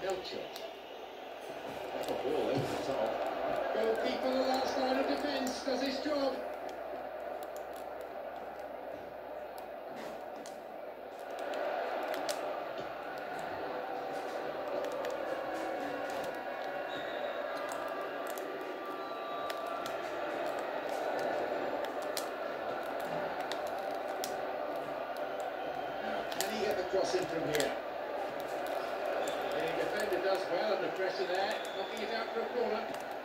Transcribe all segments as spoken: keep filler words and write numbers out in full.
shot. That's a ball over the top. Goalkeeper, the last line of defence, does his job. Crossing from here. The defender does well under pressure there, knocking it out for a corner.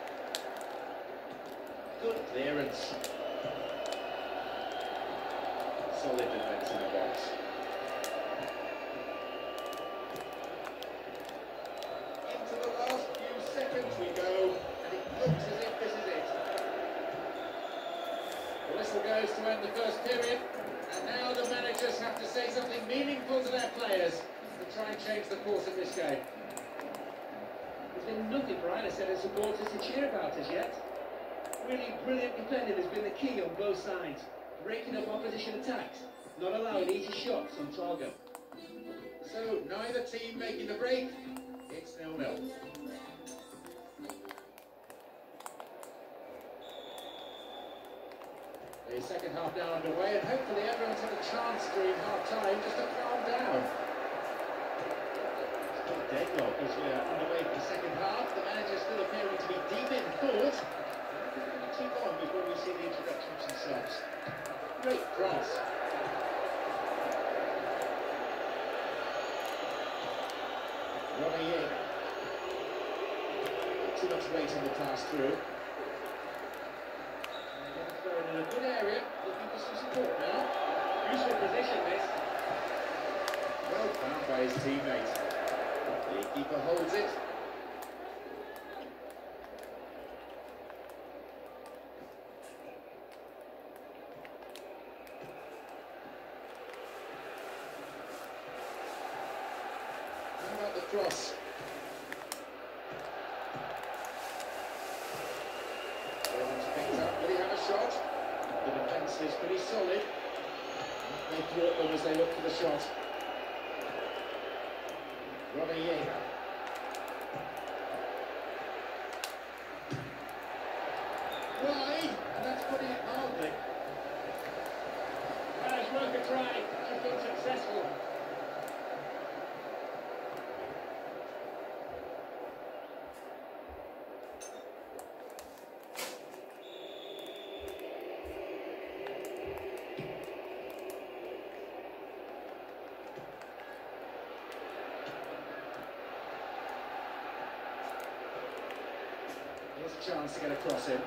Good clearance. Solid defence in the box. Into the last few seconds we go, and it looks as if this is it. The whistle goes to end the first period. And now the managers have to say something meaningful to their players to try and change the course of this game. There's been nothing for either set of supporters to cheer about as yet. Really brilliant defending has been the key on both sides, breaking up opposition attacks, not allowing easy shots on target. So neither team making the break, it's nil nil. The second half now underway, and hopefully everyone's had a chance during half-time just to calm down. It's not deadlock as we are underway for the second half. The manager still appearing to be deep in thought. Not too long before we see the introduction of some subs. Great cross. Ronnie Yeager. Too much weight on the pass through. In a good area, looking for some support now. Useful position, this. Well found by his teammate. The keeper holds it. How about the cross? Evans picked up. Will he have a shot? The defence is pretty solid. They thwart them as they look for the shot. Ronnie Yeager. Wide, and that's putting it mildly. Well, it's worth a try, just unsuccessful. Here's a chance to get a cross in.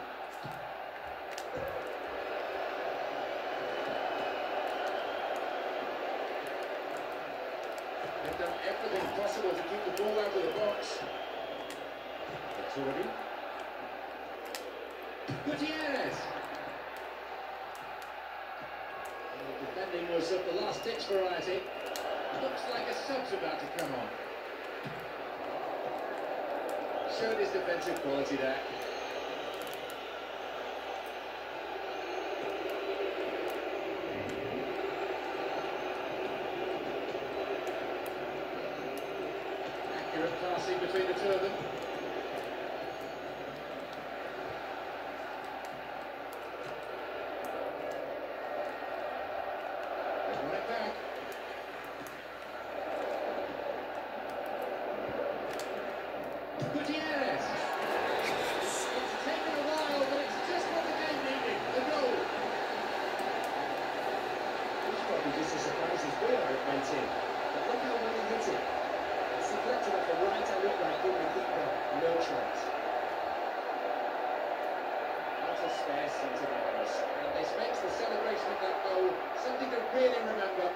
They've done everything possible to keep the ball out of the box. Vittori. Gutierrez. The defending was of the last-ditch variety. Looks like a sub's about to come on. Showed his defensive quality there. Accurate passing between the two of them. They want it back. Gutierrez! It's taken a while, but it's just what the game needed. The goal! It's probably just as surprised as we are it went in. But look how well he hit it. It's deflected off the right hand upright, giving the keeper no chance. What a spare set of errors. And this makes the celebration of that goal something to really remember.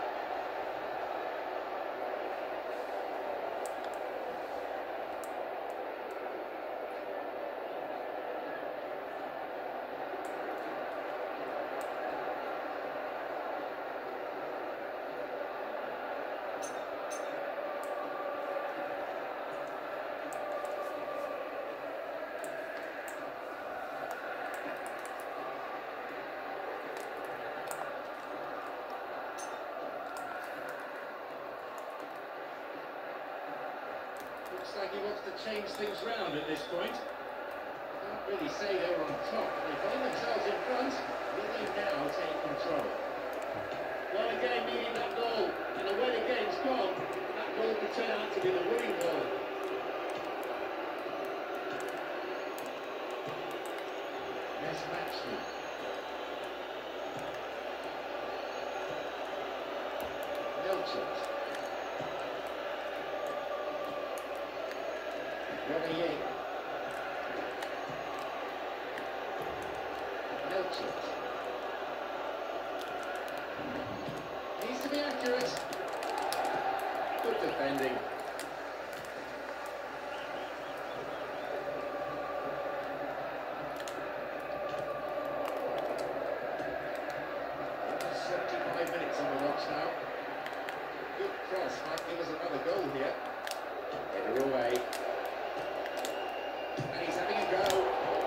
Looks like he wants to change things round at this point. Can't really say they were on top. They find themselves in front. Will they now take control? Well, again, needing that goal. And the way the game's gone, that goal could turn out to be the winning goal. Yes, Matchley. Melchett. Robbie Yeager. Melchett. Needs to be accurate. Good defending. seventy-five minutes on the watch now. Good cross, might give us another goal here. Headed away. And he's having a go.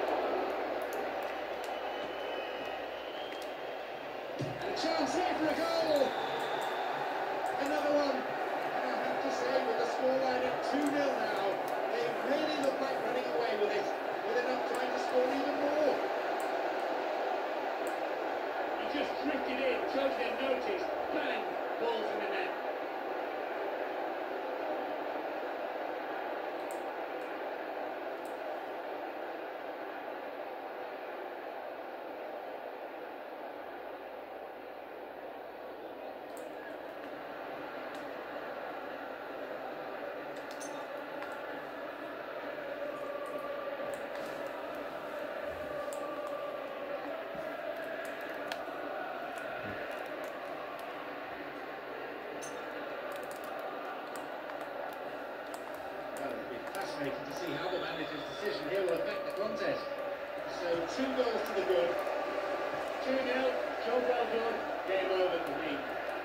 And a chance here for a goal. Another one. And I have to say, with the scoreline at two nil now, they really look like running away with it, with enough time to score even more. He just drifted in, totally unnoticed. Bang! Balls in the net. Fascinating to see how the manager's decision here will affect the contest. So two goals to the good. two nil, job well done, game over for me.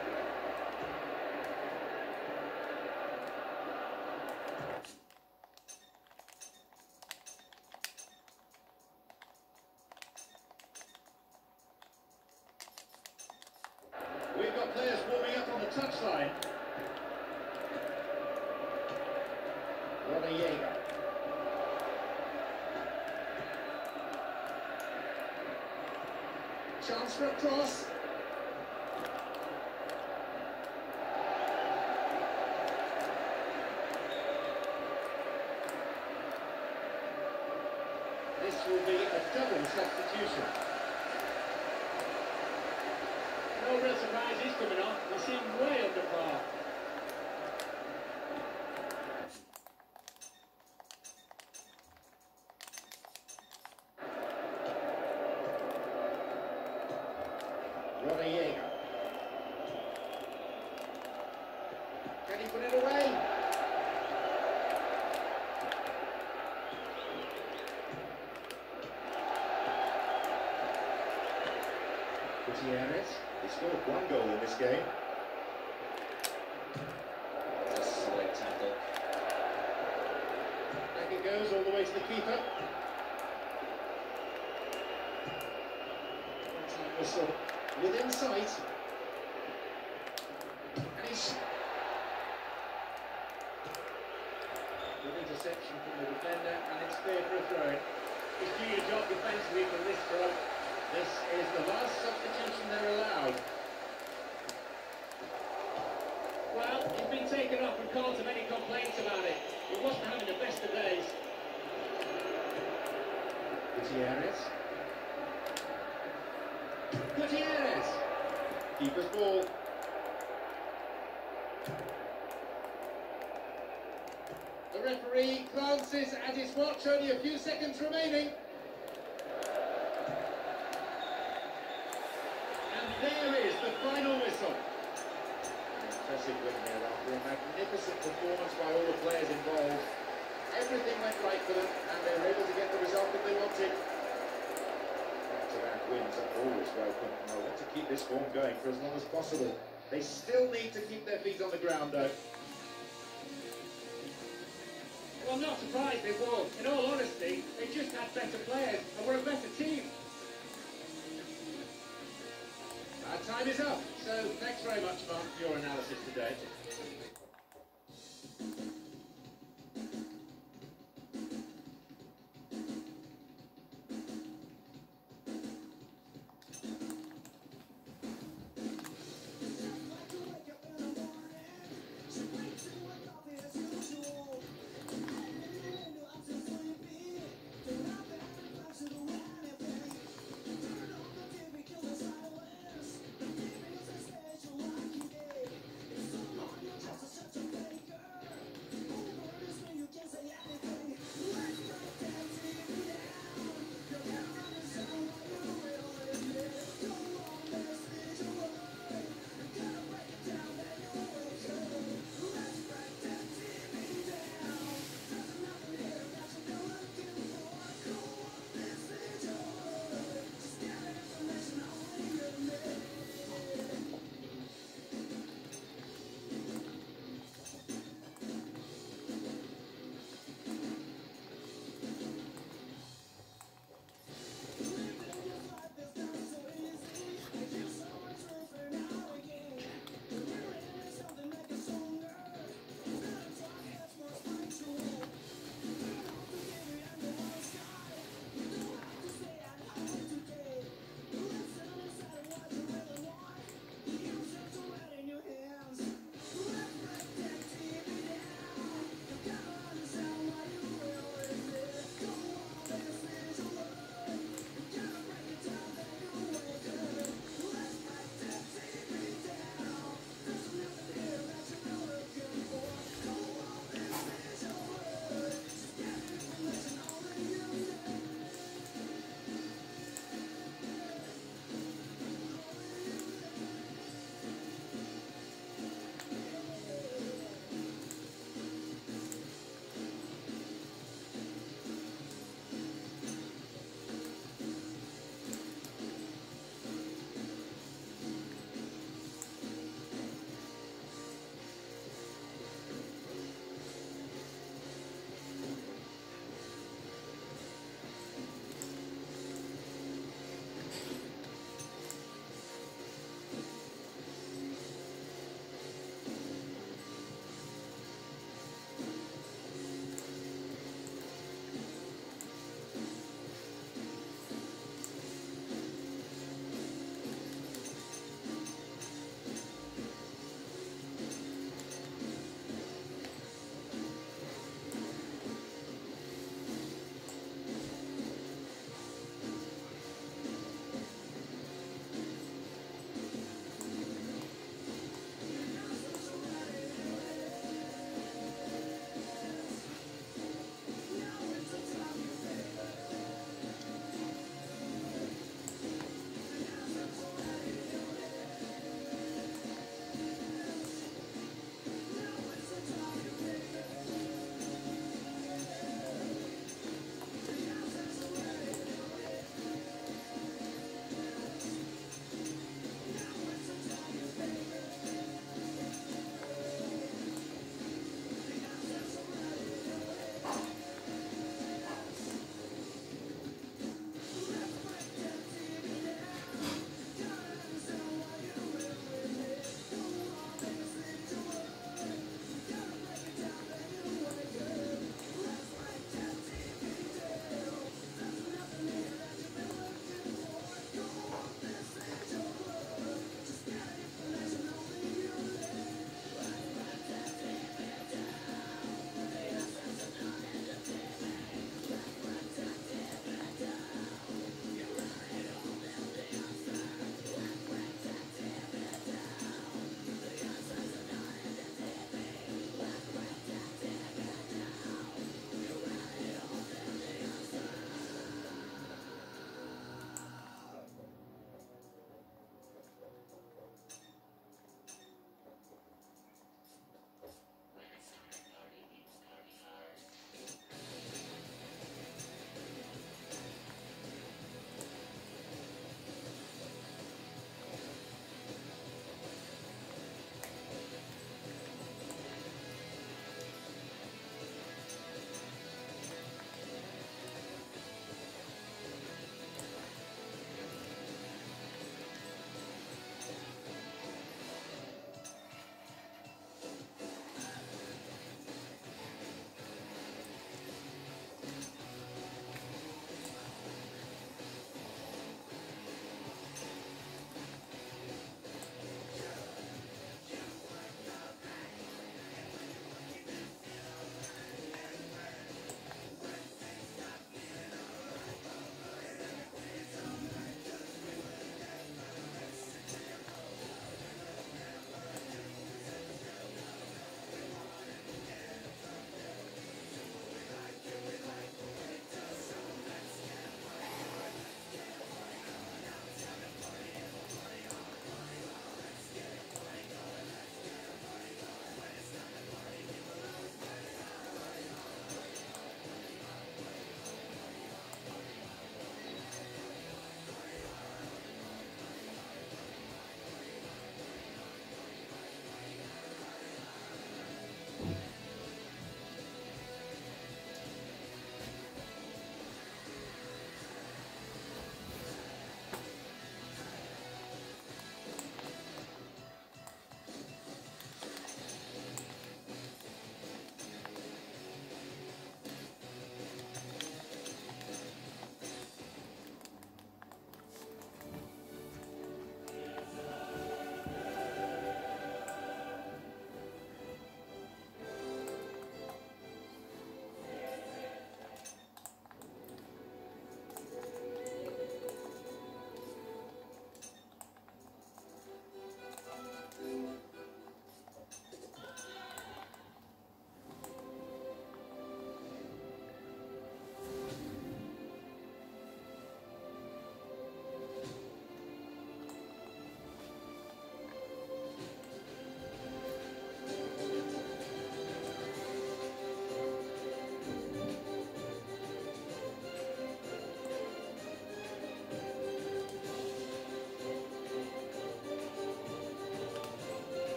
We've got players warming up on the touchline. Robbie Yeager. Chance for a cross. This will be a double substitution. No real surprises coming off. They seem way under par. Robbie Yeager. Can he put it away? Gutierrez. He scored one goal in this game. That's a solid tackle. Back it goes all the way to the keeper. One-time whistle. Within sight. And he's... Good interception from the defender, and it's clear for a throw. He's doing a job defensively from this throw. This is the last substitution they're allowed. Well, he's been taken off and called to many complaints about it. He wasn't having the best of days. Gutierrez. Gutierrez. Keeper's ball. The referee glances at his watch, only a few seconds remaining. And there is the final whistle. An impressive win here after a magnificent performance by all the players involved. Everything went right for them, and they were able to get the result that they wanted. Back-to-back wins are always welcome, and I want to keep this form going for as long as possible. They still need to keep their feet on the ground, though. Well, I'm not surprised they won. In all honesty, they just had better players and were a better team. Our time is up, so thanks very much, Mark, for your analysis today.